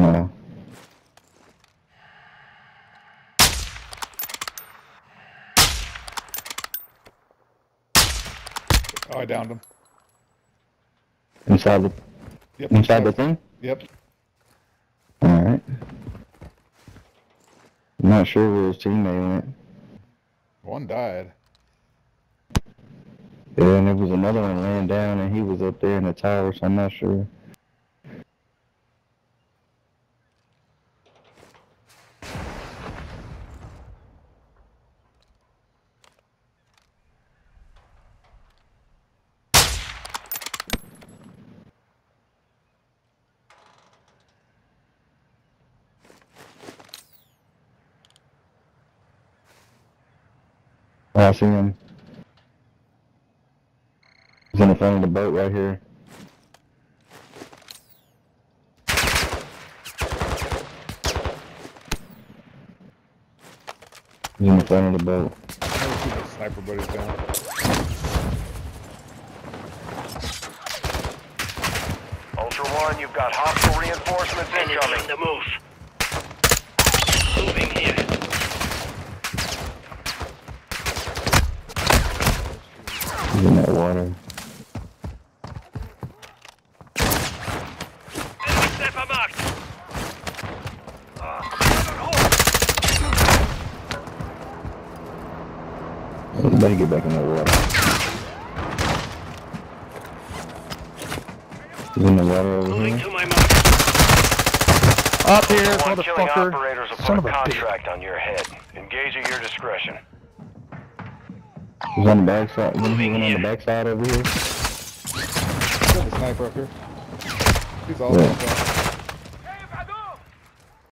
No. Oh, I downed him. Inside the Yep. inside the thing? Yep. Alright. I'm not sure where his teammate went. One died. Yeah, and there was another one laying down and he was up there in the tower, so I'm not sure. Oh, I see him. He's in the front of the boat right here. He's in the front of the boat. I never see the sniper buddies down. Ultra One, you've got hostile reinforcements incoming. On the move. Moving here. He's in that water. Enemy sniper marked. Everybody get back in that water. He's in the water over Moving here. to my mark. Up here, Ultra One, killing motherfucker. operators will Son put of a a bitch. contract on your head. Engage at your discretion. He's on the backside. He's Moving on the here. backside over here. Got the sniper up here. He's all Yeah. up.